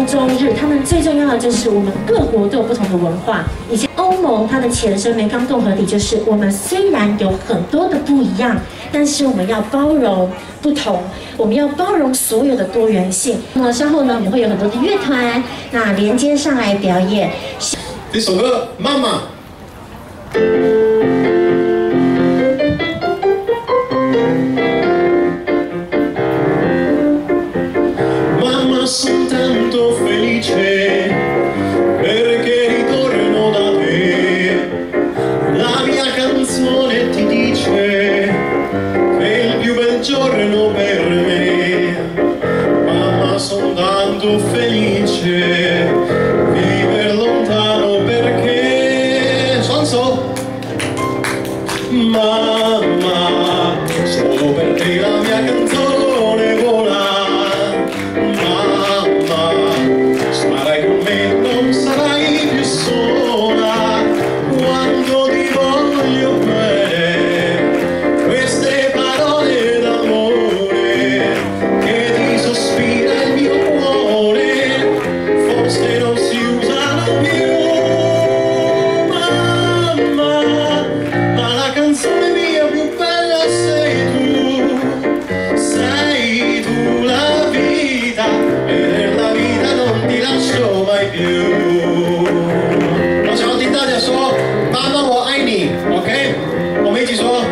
欧洲日，他们最重要的就是我们各国都有不同的文化。以前欧盟它的前身梅冈共和体就是我们虽然有很多的不一样，但是我们要包容不同，我们要包容所有的多元性。那么稍后呢，我们会有很多的乐团那连接上来表演。 这首歌《妈妈》。 Sono tanto felice perché ritorno da te. La mia canzone ti dice che è il più bel giorno per me. Mamma, sono tanto felice viver lontano perché so mamma, solo per te la mia canzone vola. Sarai con me, non sarai più sola quando ti voglio bene. Queste parole d'amore che ti sospira il mio cuore forse non si usano più. Mamma, ma la canzone mia più bella sei tu la vita. Ti lascio mai più。我想要听大家说“妈妈我爱你 ”，OK？ 我们一起说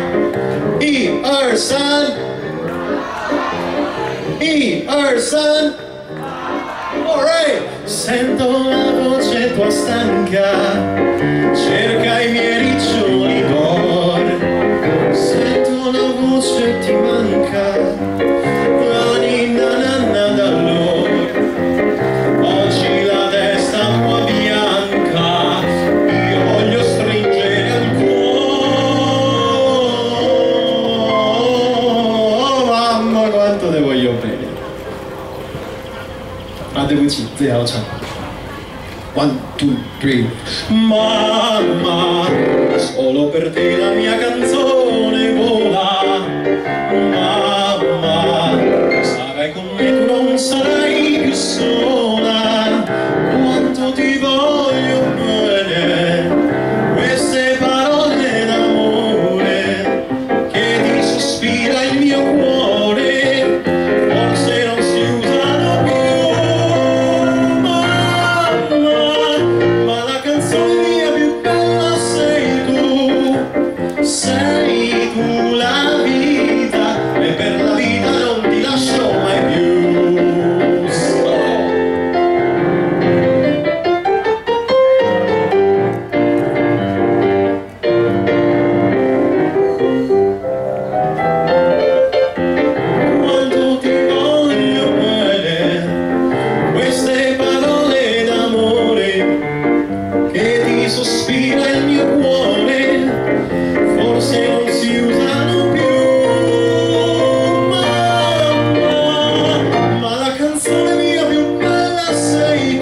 ，1、2、3，1、2、3。All right。Sento la voce tua stanca, cerca i miei riccioli d'or. Sento la voce ti manca. Ah, 对不起，自己要唱。1, 2, 3. Mamma, solo per te la mia canzone vola. Mamma, sarai con me, tu non sarai più sola. Quanto ti voglio bene, queste parole d'amore che ti sospira il mio cuore, forse non si usano più. Sei tu la vita e per la vita non ti lascio mai più. Quanto ti voglio bene, queste parole d'amore che ti sospira il mio cuore, forse non si usano più. Ma la canzone mia più bella sei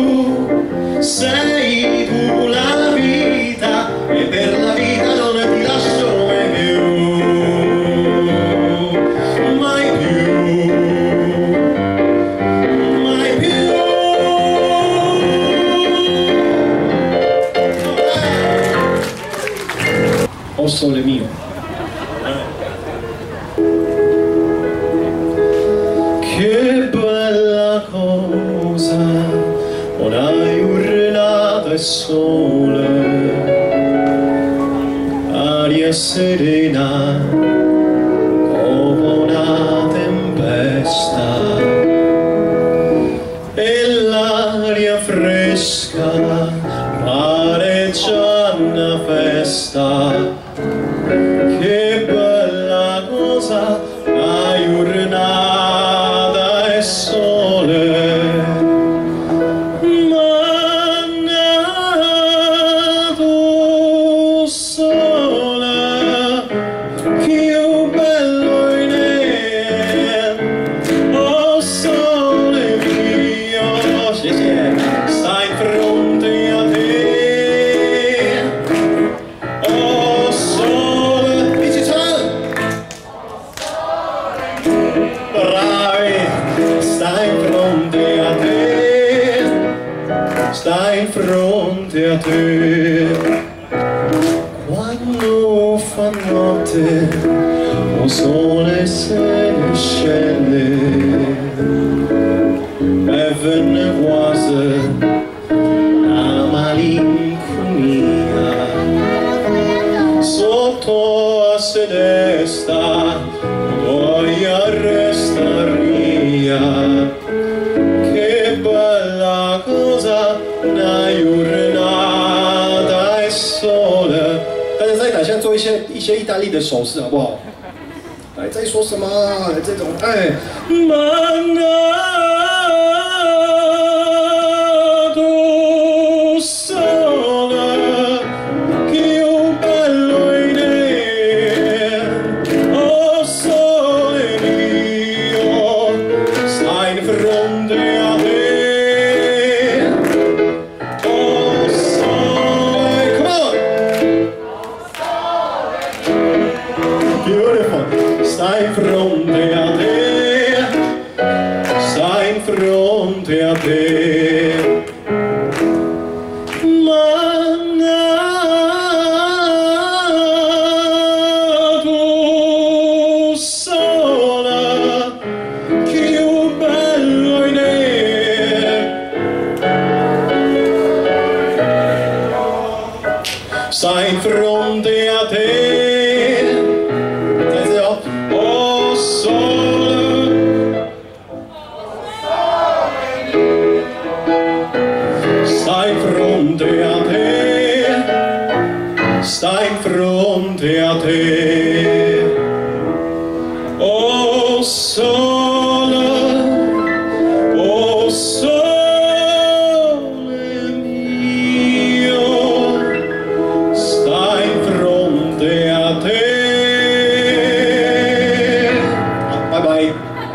tu la vita e per la vita non ti lascio mai più, mai più, mai più. Oh sole mio. Che bella cosa, una giornata e sole, aria serena come una tempesta e l'aria fresca pare già una festa. Che bella cosa, la giornata e sole, mannato sola, più bello in me, oh sole mio, sta in fronte a te. Oh, a te quando fa notte o sole se ne scende e venevoise la malinconia sotto a sedesta voglia restaria che bella cosa una giornata e sole 大家在台下做一些意大利的手势好不好？来，在说什么？这种哎。Sta in fronte a te, sta in fronte a te, ma tu sola, più bello in te. Sta in fronte a te. Sta in fronte a te, sta in fronte a te, oh sole mio, sta in fronte a te. Bye bye.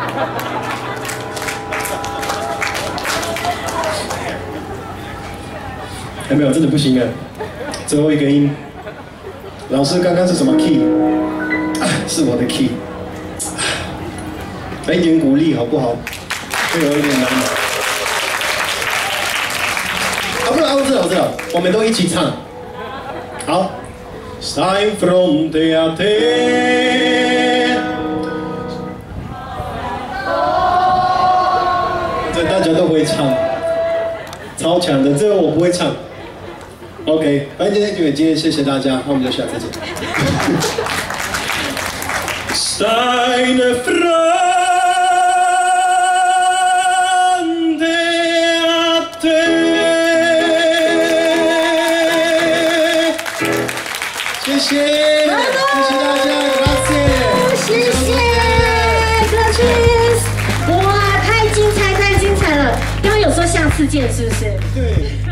哎，没有，真的不行啊！最后一个音，老师刚刚是什么 key？ 啊，是我的 key。来一点鼓励好不好？会有一点难。啊，不然我知道，我们都一起唱。好 ，Sta in fronte a te。这大家都会唱，超强的，这个我不会唱。 OK， 反正今天谢谢大家，那我们就下次见。Sta in fronte a te， 谢谢，谢谢大家 ，Grazie， 谢谢 ，Grazie， 哇，太精彩了！刚刚有说下次见，是不是？ 对。